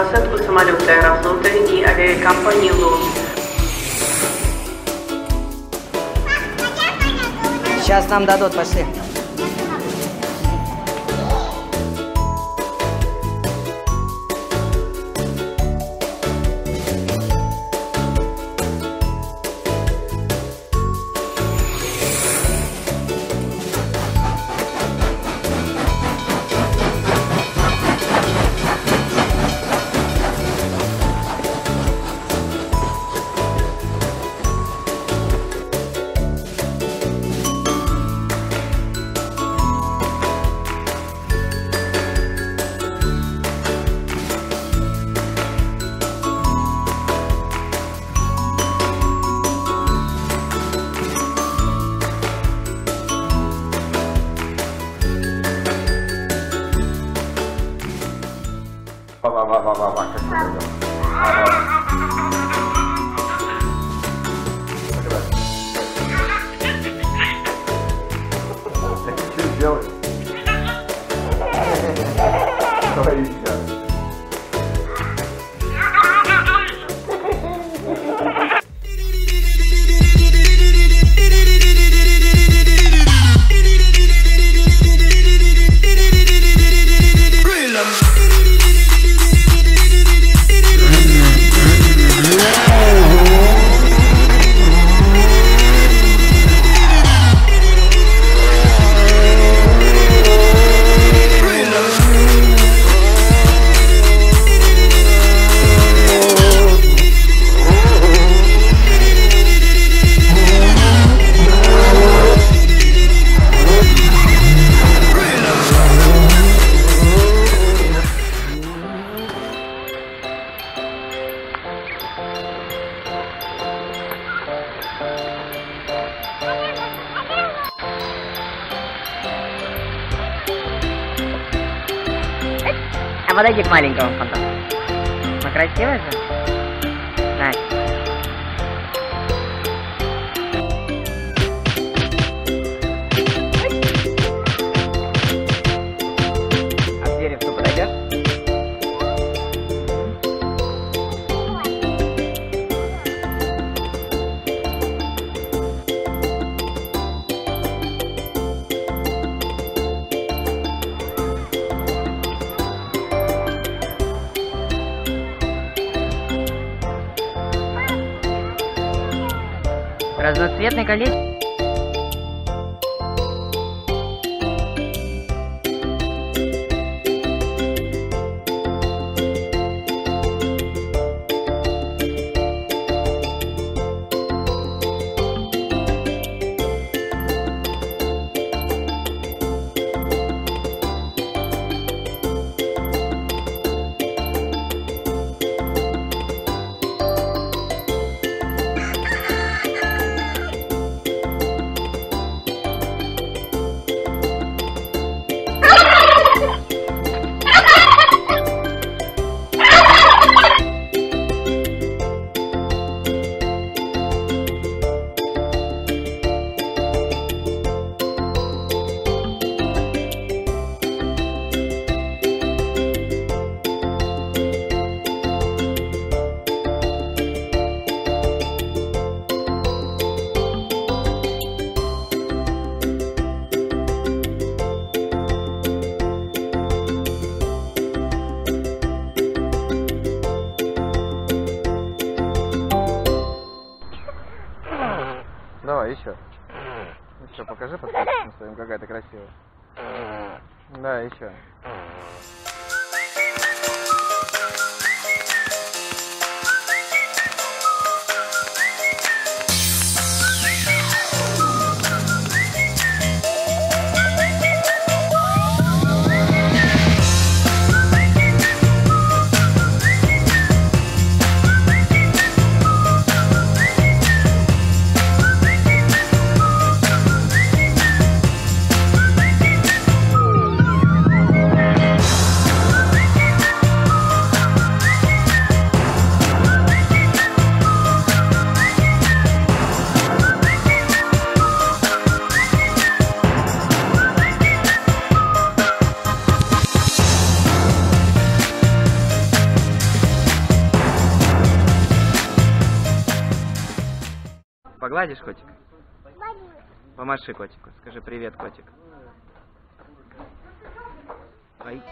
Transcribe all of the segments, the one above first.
посадку самолета Аэрофлота и авиакомпании «Лос». Сейчас нам дадут, пошли. Как ты что делаешь? Говори сейчас. А подойди к маленькому фонтану. Ну, красиво же? Настя. А к деревцу подойдешь? Разноцветный колечко. Давай, еще. Еще покажи подписчикам своим, какая ты красивая. Да, еще. погладишь, котик? Помаши котику. Скажи привет, котик. Ой.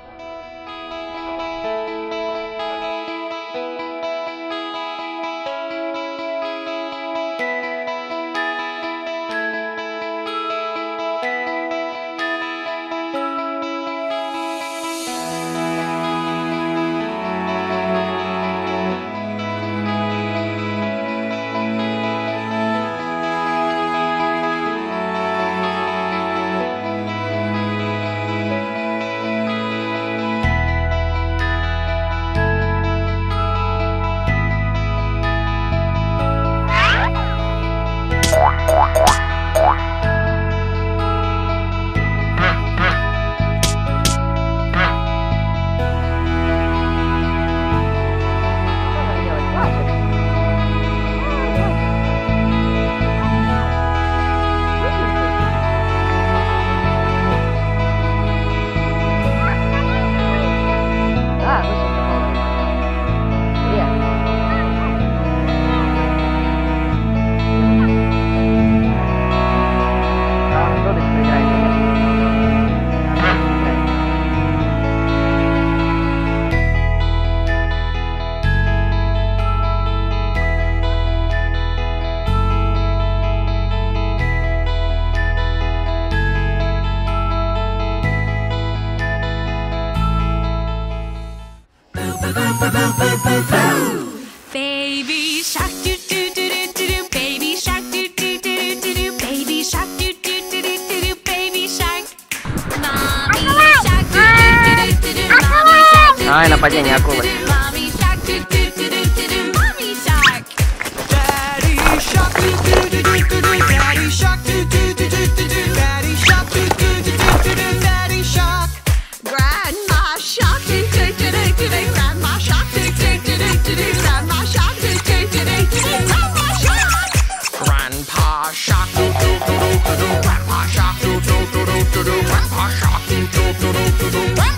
Baby shark do do do do do do, baby shark do do do do do do, baby shark do do do do do do, baby shark. Mommy shark do do do do do, mommy shark do do do do do, Ай, нападение акулы. mommy shark do do do do do do, mommy shark. Daddy shark do do do do do do, daddy shark do do do do do do, daddy shark do do do do do do, daddy shark. Grandma shark do do do do do do, grandma shark do do do do do do, grandma shark do do do do do do, grandma shark. Grandpa shark do do do do do do, grandpa shark do do do do do do, grandpa shark do do do do do do.